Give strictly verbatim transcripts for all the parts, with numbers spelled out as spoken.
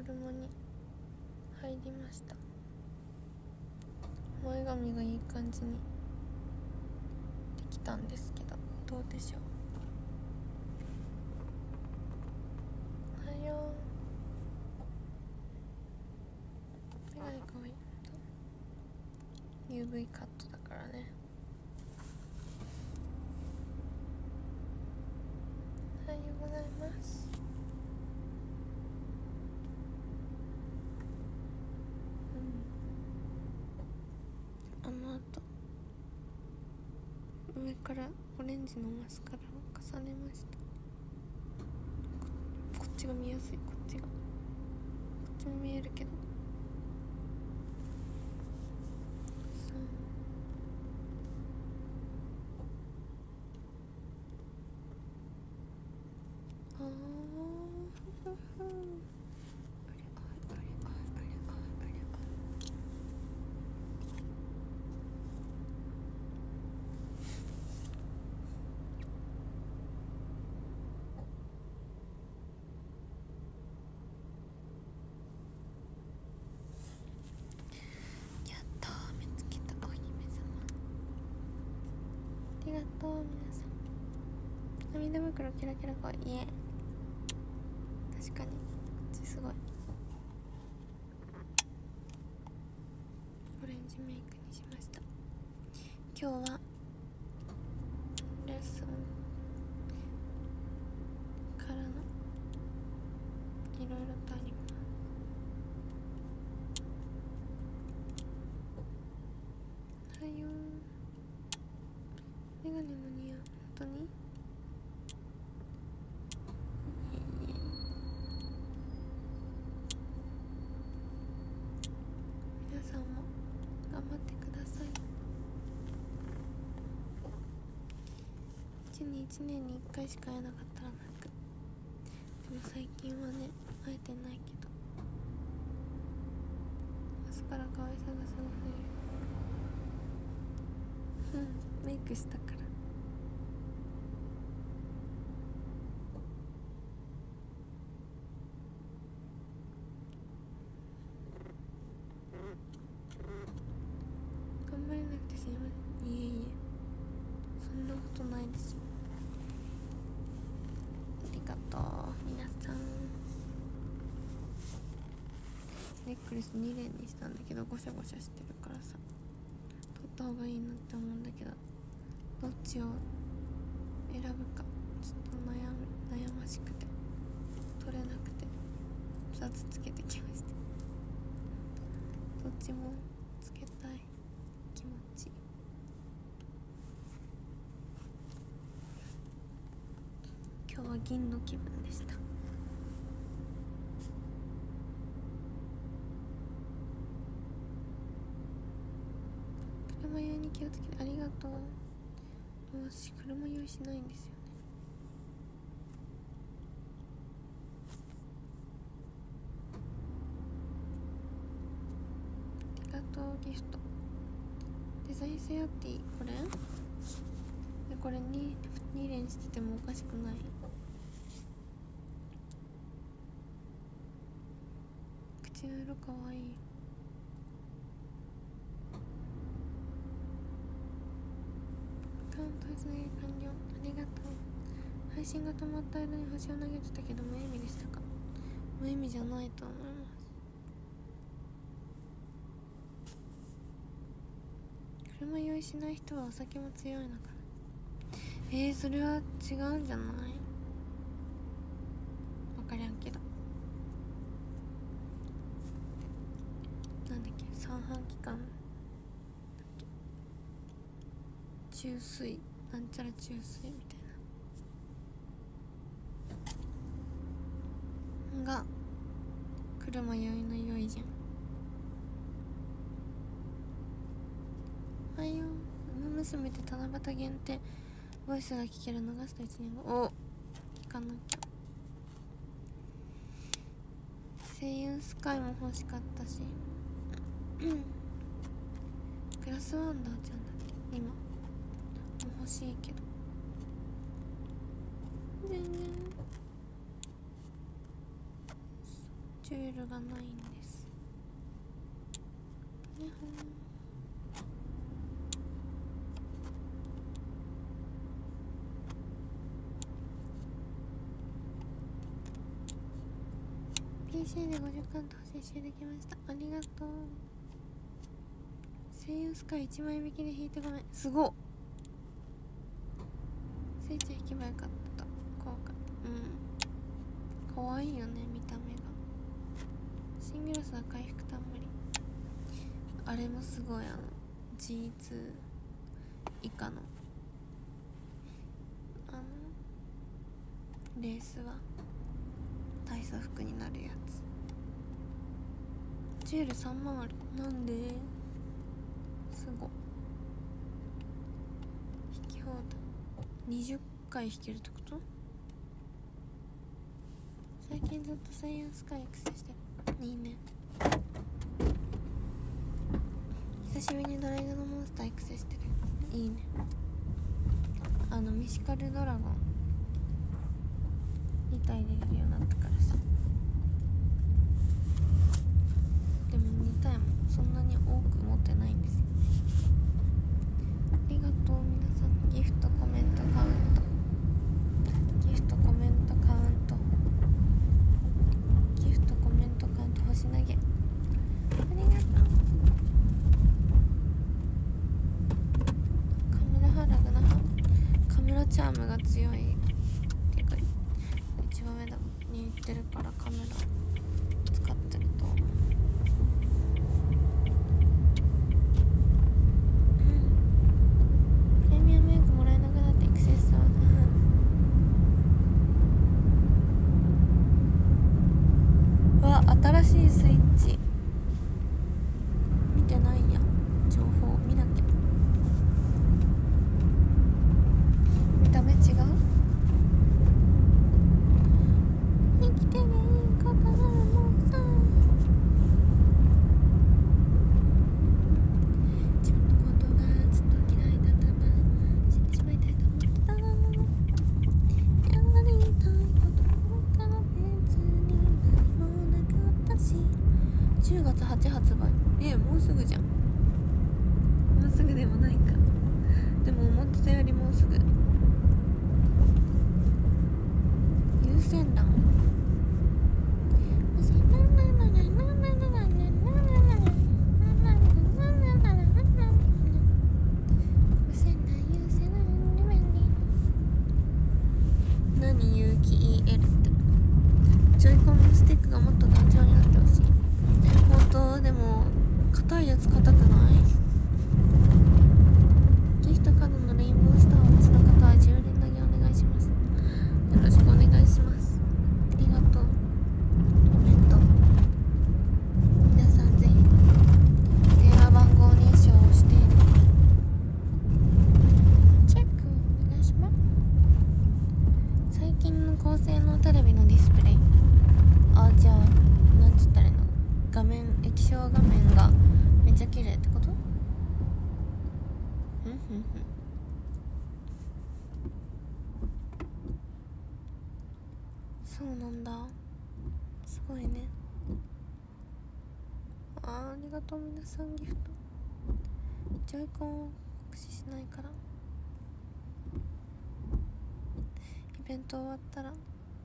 車に入りました。前髪がいい感じにできたんですけど、どうでしょう。おはよう。メガネかわいい。 ユーブイ カットだからね。おはようございます。うん、あのあと上からオレンジのマスカラを重ねました。 こ, こっちが見やすい。こっちがこっちも見えるけど、あーふふふ、あれあれあれあれあれやったー、見つけたお姫様。ありがとう皆さん。涙袋キラキラかわいい。え確かにこっちすごいオレンジメイクにしました。今日はレッスンからのいろいろとあります。おはよう。メガネも似合う。本当に皆さんも頑張ってください。いちにちねんにいっかいしか会えなかったら泣く。でも最近はね会えてないけど、明日から可愛さがすごい増える。うんメイクしたから。頑張れなくてすいません。いえいえ、そんなことないですよ。ありがとう皆さん。ネックレスにれんにしたんだけどゴシャゴシャしてるからさ、取った方がいいなって思うんだけど、どっちを選ぶかちょっと悩む悩ましくて取れなくてふたつつけてきました。どっちもつけたい気持ち。今日は銀の気分でした。車酔いに気をつけてありがとう。私車酔いしないんですよね。ありがとうギフト。デザイン性あっていい。これでこれににれんしててもおかしくない。口の色かわいい。カウントつなげ完了。ありがとう。配信が止まった間に星を投げてたけど無意味でしたか。無意味じゃないと思います。車酔いしない人はお酒も強いのかな。えー、それは違うんじゃない。わかりゃんけど。なんだっけ、三半規管中水なんちゃら中水みたいなが車酔いの酔いじゃん。おはよう。ウマ娘って七夕限定ボイスが聞けるのがストいちねんご。お聞かなきゃ。星雲スカイも欲しかったしグラスワンダーちゃんだっけ今も欲しいけど全然チュールがないんです。にほん ピーシー でごじゅっかんと実施できました。ありがとう。声優スカイいちまい引きで引いてごめん。すごっ。せいちゃん引けばよかった。怖かった。うんかわいいよね見た目が。シングラスは回復たんまり。あれもすごい。あの ジーツー 以下のあのレースは体操服になるやつ。ジュエルさんまんある。なんですご。引き放題にじゅっかい引けるってこと？最近ずっとサイエンスカイ育成してる。いいね。久しぶりにドライグのモンスター育成してる。いいね。あのミシカルドラゴンに体入れれるようになったからさ。でもに体もそんなに多く持ってないんですよ。ありがとう皆さん。ギフトコメントカウントギフトコメントカウントギフトコメントカウント星投げありがとう。カムラハラグナハカムラチャームが強いっていうか一番上だに言ってるからカメラ使ってると思う。プレミアムエッグもらえなくなってエクセスそうだ。わ新しいスイッチ見てないや。情報見なきゃ。見た目違う。生きてねえこともさ自分のことがずっと嫌いだったな。死んでしまいたいと思ったやりたいことが別に何もなかったし。じゅうがつはち発売。えもうすぐじゃん。もうすぐでもないか。でも思ってたよりもうすぐ。優先欄何有機 イーエル ってジョイコンのスティックがもっと頑丈になってほしい。本当でも硬いやつ硬くない？ギフトカードのレインボースターをお持ちの方はじゅうれん投げお願いします。よろしくお願いします。ありがとう。コメント皆さんぜひ電話番号認証をしているチェックお願いします。最近の高性能テレビのディスプレイあじゃあなんて言ったらいいの画面液晶画面がめっちゃ綺麗ってこと？ふんふんふんそうなんだ。すごいね。あーありがとう皆さんギフト。ジョイコンを酷使しないからイベント終わったら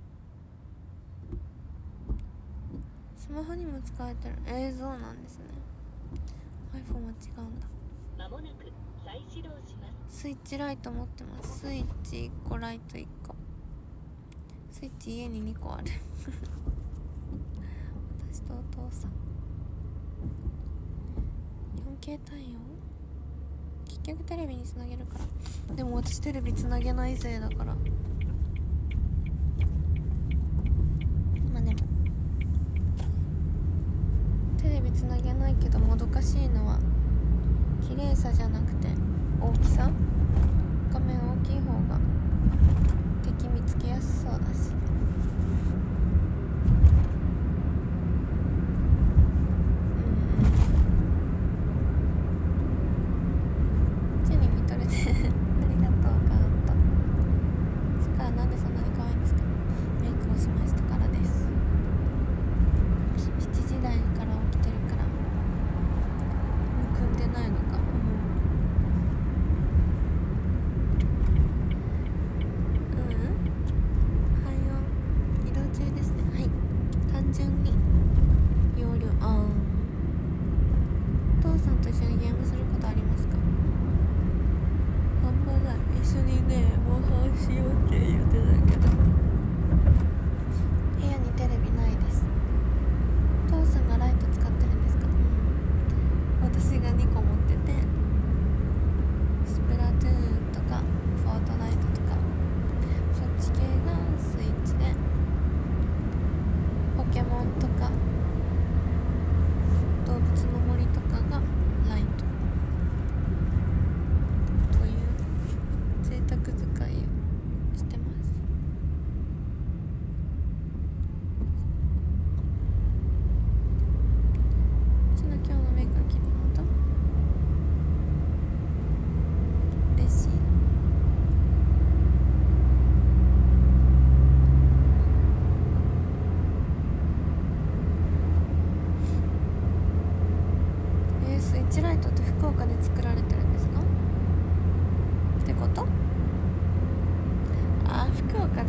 スマホにも使えてる。映像なんですね。 iPhone は違うんだ。 まもなく再始動します。 スイッチライト持ってます。スイッチいっこライトいっこ。スイッチ家ににこある私とお父さん よんケー 対応。結局テレビにつなげるから。でも私テレビつなげないせいだから。まあでもテレビつなげないけどもどかしいのは綺麗さじゃなくて大きさ。画面大きい方が敵見つけやすそうだし。うんチェニー見とれてありがとうカウント。そっからなんでそんなに可愛いんですか。メイクをしましたからです。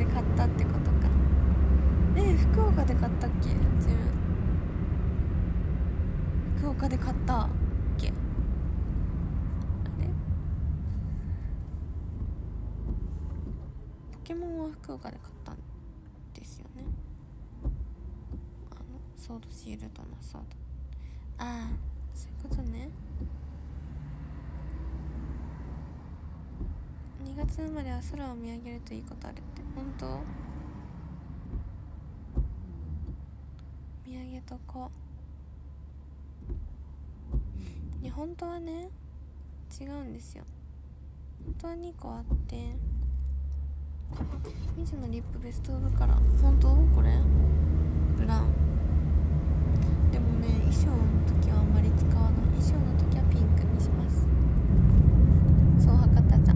で買ったってことか。え福岡で買ったっけ自分。福岡で買ったっけ。あれポケモンは福岡で買ったんですよね。あのソードシールドのソード。ああそういうことね。にがつ生まれは空を見上げるといいことあるって本当？見上げとこう。いや本当はね違うんですよ。本当はにこあってミジのリップベストオブカラー。本当？これブラウンでもね衣装の時はあんまり使わない。衣装の時はピンクにします。そう博多ちゃん